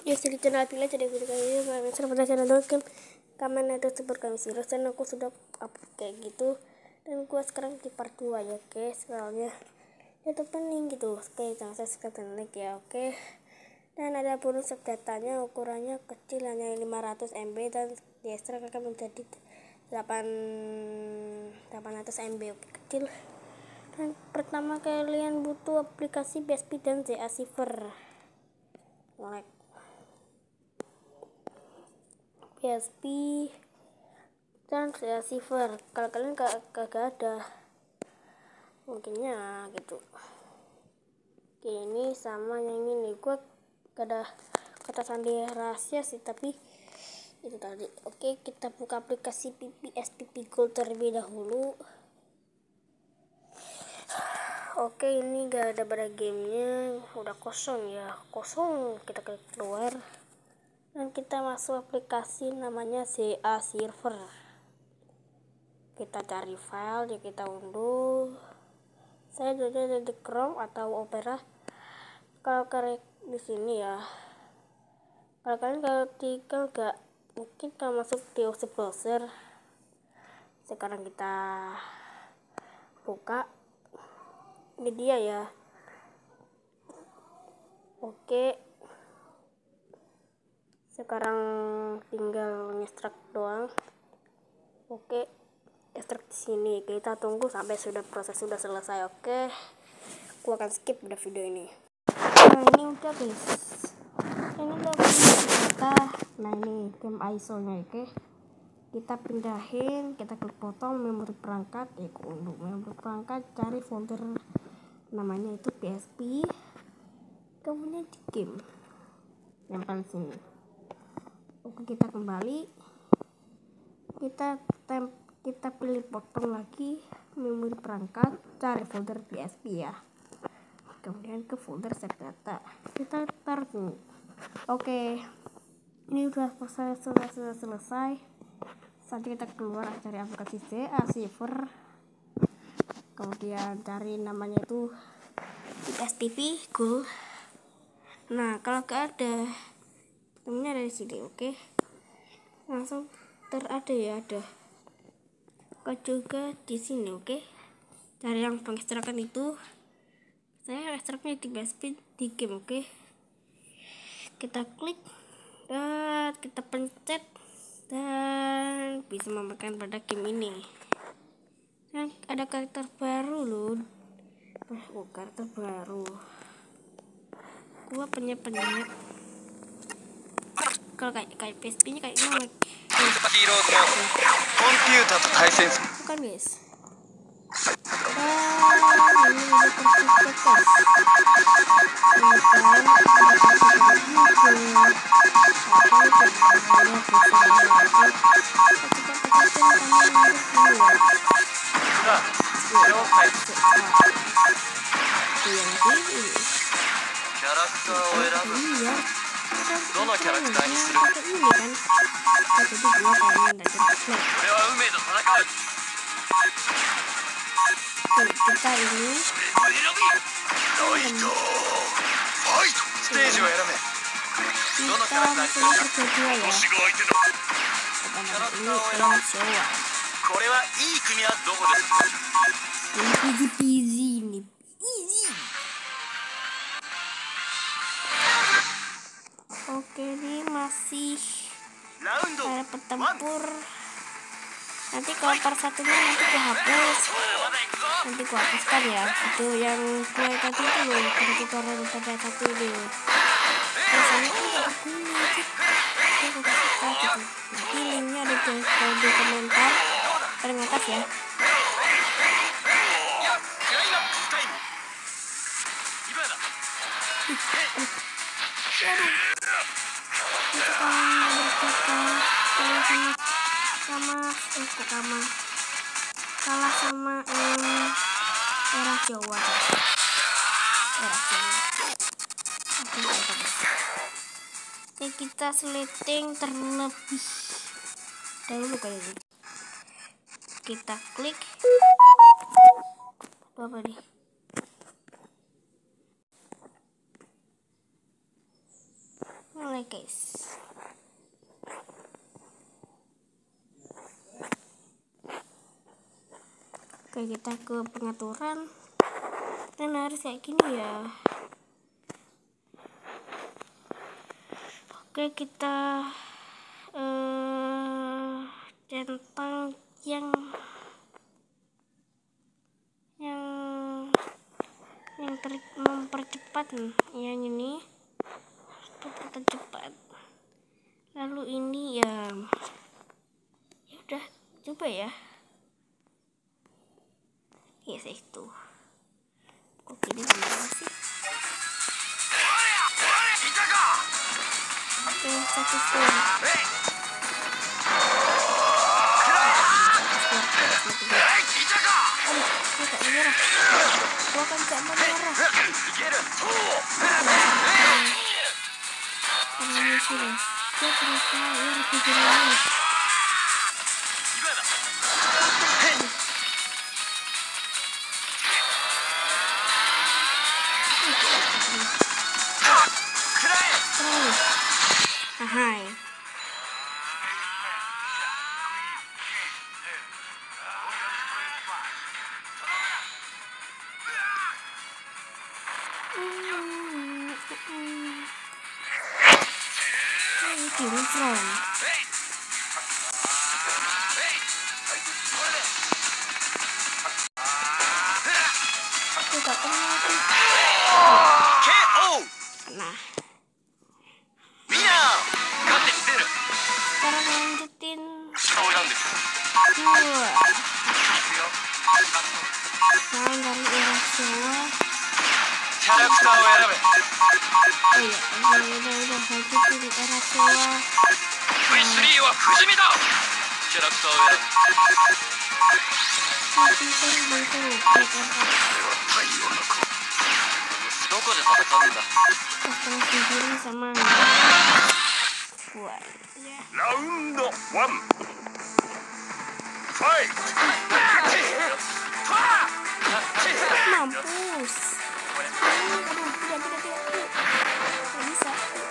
Ya di channel Pila jadi video kali ini kalian pada channel game kamen ada super kami sih dan aku sudah upload kayak gitu dan gua sekarang di part 2 ya guys, soalnya itu pening gitu. Oke, jangan subscribe dan like ya, oke. Dan ada bonus datanya, ukurannya kecil hanya 500 MB dan di ekstrak akan menjadi 800 MB, oke, kecil. Dan pertama kalian butuh aplikasi PSP dan ZA Silver. Like PSP dan ZA Silver. Kalau kalian kagak ada, mungkinnya gitu. Oke, ini sama yang ini. Gua gak ada kata sandi rahasia sih, tapi itu tadi. Oke, kita buka aplikasi PSP Gold terlebih dahulu. Oke, ini gak ada pada gamenya, udah kosong ya, kosong. Kita klik keluar dan kita masuk aplikasi namanya ZA Silver. Kita cari file, ya kita unduh. Saya ada di Chrome atau Opera. Kalau kalian di sini ya, kalau kalian ketika nggak mungkin kalau masuk di browser. Sekarang kita buka, ini dia ya. Oke, sekarang tinggal ngekstrak doang. Oke, ekstrak di sini. Kita tunggu sampai proses sudah selesai. Oke, aku akan skip udah video ini. Nah, ini udah guys, ini udah kita. Nah, ini game ISO nya. Oke, kita pindahin, kita klik potong memori perangkat, unduh memori perangkat, cari folder namanya itu PSP, kemudian di game tempel sini. Oke, kita kembali, kita pilih potong lagi memori perangkat, cari folder PSP ya, kemudian ke folder save data, kita taruh sini. Oke, ini udah selesai. Saatnya kita keluar, cari aplikasi ZA Silver, kemudian cari namanya itu PSP Gold. Nah, kalau gak ada, temennya ada di sini. Oke, langsung terada ya, ada kok juga di sini. Oke, cari yang pengekstrakan itu. Saya ekstraknya di PSP di game. Oke, kita klik dan kita pencet dan bisa memainkan pada game ini. Dan ada karakter baru loh. Karakter baru. Gua penyet. Kalau kayak PSP nya kayak gimana? Bukan guys. Ini udah perfect guys. Kita ini easy ini. Oke, ini masih ada petempur. Nanti kalau part satunya nanti gua hapuskan ya video yang gue tadi itu loh, pada tutorial pada satu ini. Rasanya tuh gak berguna gitu, gue gak suka gitu. Nanti linknya ada di komentar paling atas ya. Kalah sama era Jawa. Oke, kita seleting terlebih dahulu kayak gitu. Kita klik apa nih? mulai guys. Oke, kita ke pengaturan dan harus kayak gini ya. Oke, kita centang yang mempercepat nih, yang ini kita cepat. Lalu ini ya udah coba ya. Yes, itu. Kok ini gimana sih? Oke, satu skor. Tidak menyerah. Gua akan tidak menyerah. Karena sudah dia berusaha ya lebih jelas. Hai. From tidak pernah nah sekarang lanjutin sekarang dari era Showa. Oh iya, udah lanjutin era Showa. Sama buat ya. Round 1 Fight. Mampus. Tidak bisa.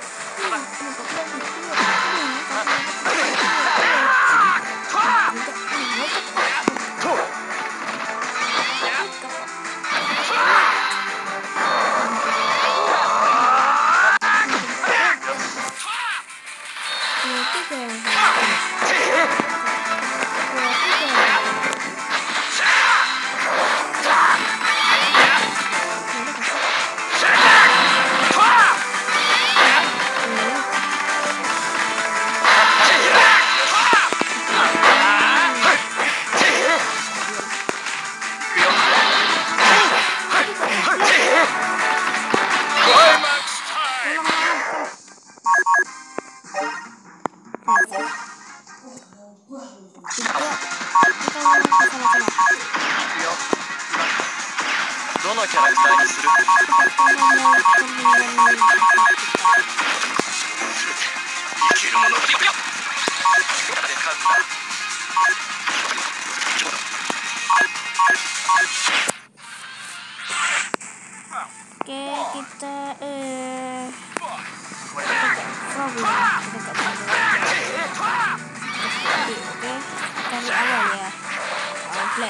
Oke, kita dari awal ya. Play.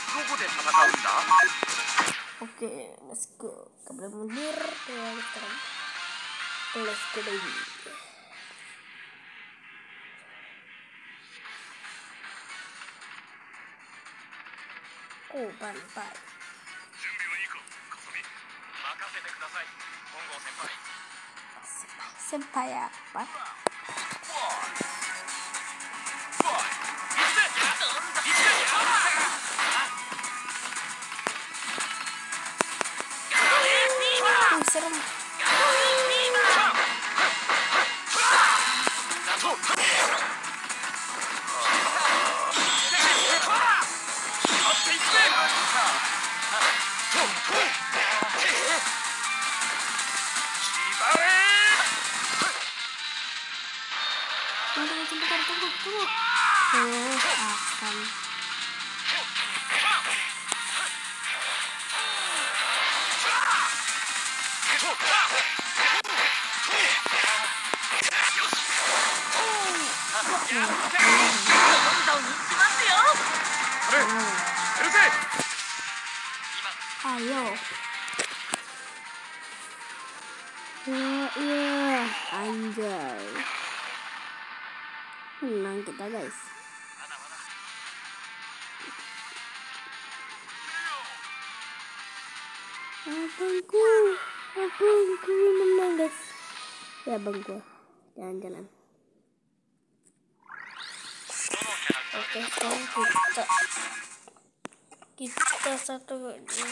Oke, let's go. Kabel mundur. Ya, sekarang. Let's go baby. Oh, pantai. Senpai apa? Serem. Tunggu. Akan. Ayo. Iya, anjay. Menang kita guys. Abangku menang guys. Ya abang gua jalan-jalan. Oke, sekarang kita satu lagi.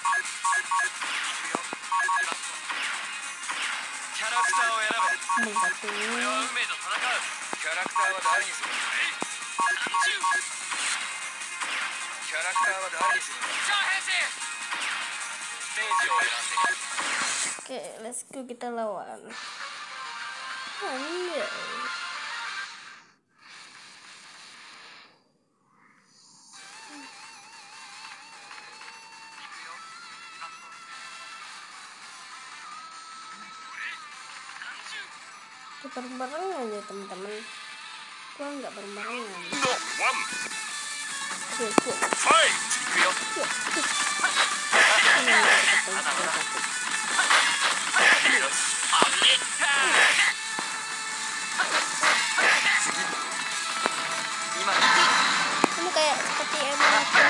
Oke, let's go, kita lawan. Anjay. Bareng-bareng aja teman-teman. Gua nggak bareng-barengan. Oke. Ini kayak seperti emulator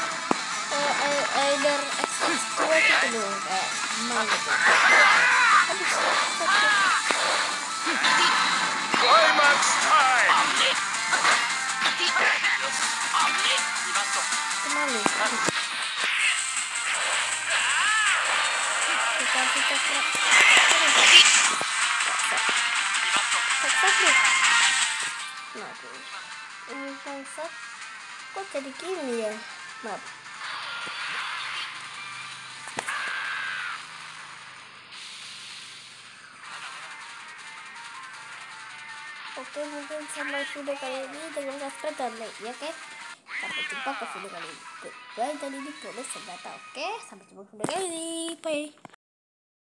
Aider XX2 gitu loh, kayak mal gitu. Climax time. Kemana? Kita cekrak. Cekrak deh. Nah, ini bangsat. Kok jadi gini ya? Maaf. Oke, mungkin sampai video kali ini, jangan subscribe dan like ya, oke? Sampai jumpa ke video kali ini. Bye, jadi di Polres Senjata, oke? Sampai jumpa video kali ini, bye.